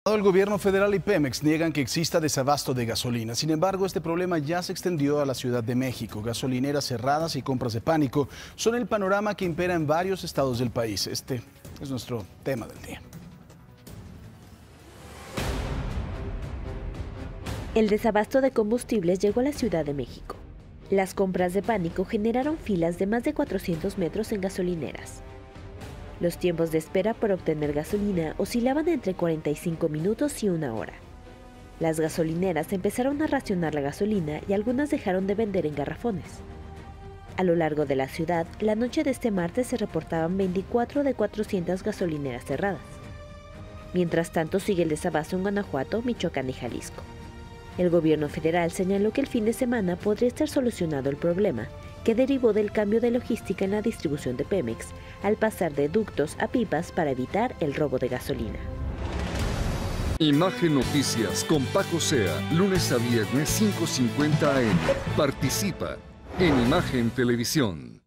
El gobierno federal y Pemex niegan que exista desabasto de gasolina. Sin embargo, este problema ya se extendió a la Ciudad de México. Gasolineras cerradas y compras de pánico son el panorama que impera en varios estados del país. Este es nuestro tema del día. El desabasto de combustibles llegó a la Ciudad de México. Las compras de pánico generaron filas de más de 400 metros en gasolineras. Los tiempos de espera por obtener gasolina oscilaban entre 45 minutos y 1 hora. Las gasolineras empezaron a racionar la gasolina y algunas dejaron de vender en garrafones. A lo largo de la ciudad, la noche de este martes se reportaban 24 de 400 gasolineras cerradas. Mientras tanto, sigue el desabasto en Guanajuato, Michoacán y Jalisco. El gobierno federal señaló que el fin de semana podría estar solucionado el problema, que derivó del cambio de logística en la distribución de Pemex, al pasar de ductos a pipas para evitar el robo de gasolina. Imagen Noticias con Paco Sea, lunes a viernes 5:50 AM. Participa en Imagen Televisión.